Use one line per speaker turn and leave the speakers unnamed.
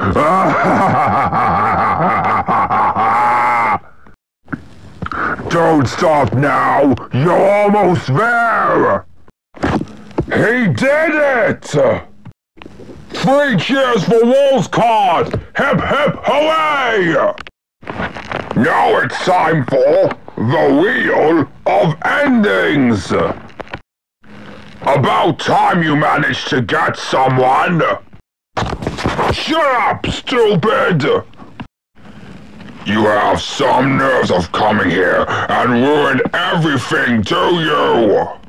Don't stop now! You're almost there! He did it! 3 cheers for Wolfscott! Hip hip hooray! Now it's time for the Wheel of Endings! About time you managed to get someone! Shut up, stupid! You have some nerves of coming here and ruin everything, do you?